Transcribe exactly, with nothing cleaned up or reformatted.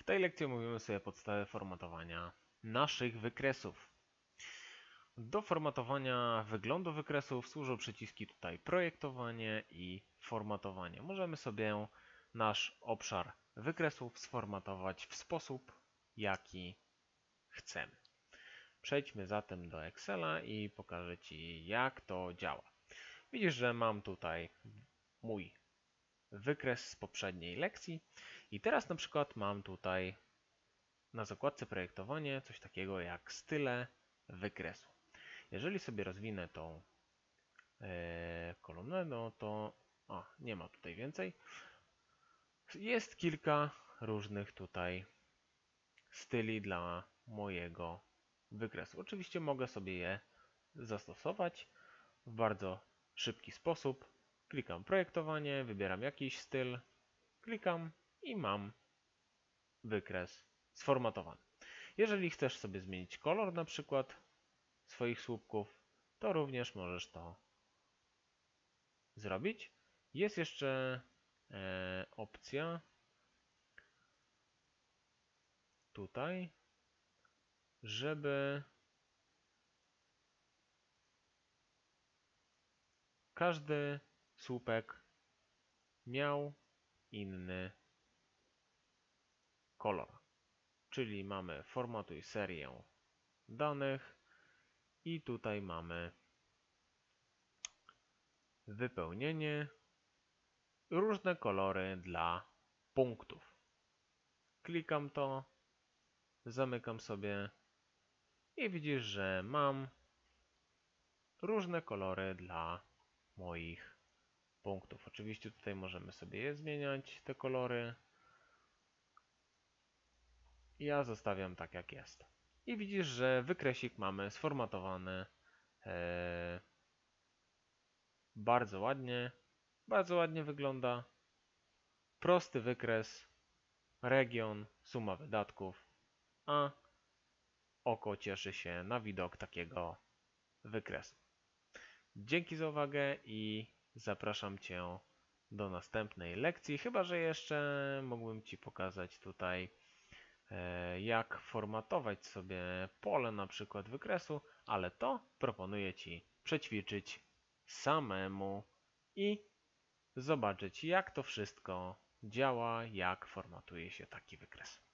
tej lekcji omówimy sobie podstawy formatowania naszych wykresów. Do formatowania wyglądu wykresów służą przyciski tutaj projektowanie i formatowanie. Możemy sobie nasz obszar wykresów sformatować w sposób, jaki chcemy. Przejdźmy zatem do Excela i pokażę Ci, jak to działa. Widzisz, że mam tutaj mój wykres z poprzedniej lekcji i teraz na przykład mam tutaj na zakładce projektowanie coś takiego jak style wykresu. Jeżeli sobie rozwinę tą e, kolumnę, no to a, nie ma tutaj więcej. Jest kilka różnych tutaj styli dla mojego wykresu. Oczywiście mogę sobie je zastosować w bardzo szybki sposób. Klikam projektowanie, wybieram jakiś styl, klikam i mam wykres sformatowany. Jeżeli chcesz sobie zmienić kolor na przykład swoich słupków, to również możesz to zrobić. Jest jeszcze e, opcja tutaj, żeby każdy słupek miał inny kolor. Czyli mamy formatuj serię danych i tutaj mamy wypełnienie, różne kolory dla punktów. Klikam to, zamykam sobie i widzisz, że mam różne kolory dla moich punktów. Oczywiście tutaj możemy sobie je zmieniać, te kolory. Ja zostawiam tak, jak jest. I widzisz, że wykresik mamy sformatowany e, bardzo ładnie. Bardzo ładnie wygląda. Prosty wykres, region, suma wydatków, a oko cieszy się na widok takiego wykresu. Dzięki za uwagę i zapraszam Cię do następnej lekcji. Chyba że jeszcze mógłbym Ci pokazać tutaj, jak formatować sobie pole na przykład wykresu, ale to proponuję Ci przećwiczyć samemu i zobaczyć, jak to wszystko działa, jak formatuje się taki wykres.